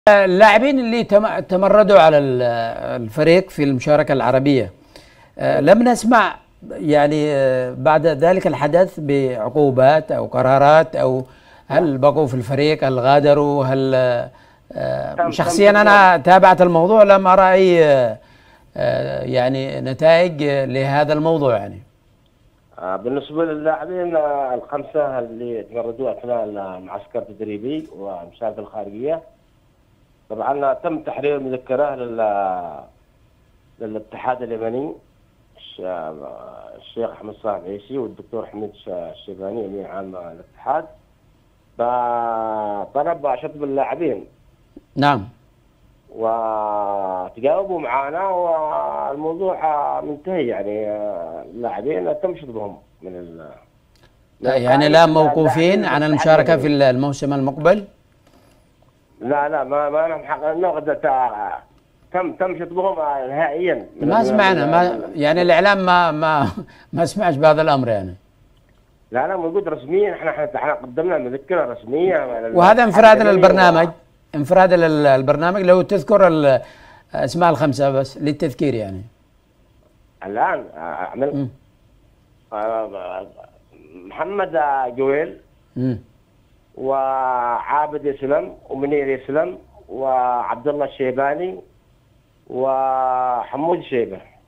اللاعبين اللي تمردوا على الفريق في المشاركة العربية، لم نسمع يعني بعد ذلك الحدث بعقوبات أو قرارات، أو هل بقوا في الفريق، هل غادروا، هل شخصيا أنا تابعت الموضوع لم أرى أي يعني نتائج لهذا الموضوع يعني. بالنسبة للاعبين الخمسة اللي تمردوا أثناء المعسكر التدريبي والمشاركة الخارجية، طبعا تم تحرير مذكرة للاتحاد اليمني الشيخ حمد صالح عيسي والدكتور حميد الشيباني امين عام الاتحاد، فطلب شطب اللاعبين. نعم. وتجاوبوا معنا والموضوع منتهي، يعني اللاعبين تم شطبهم من يعني لا موقوفين عن المشاركة في الموسم المقبل؟ لا ما نحقق تم شطبهم نهائيا. ما سمعنا، ما يعني الاعلام ما سمعش بهذا الامر يعني. لا موجود رسميا، احنا قدمنا مذكره رسميه. وهذا انفراد للبرنامج، انفراد للبرنامج. لو تذكر اسماء الخمسه بس للتذكير يعني. الان محمد جويل وعابد يسلم ومنير يسلم وعبد الله الشيباني وحمود شيبه.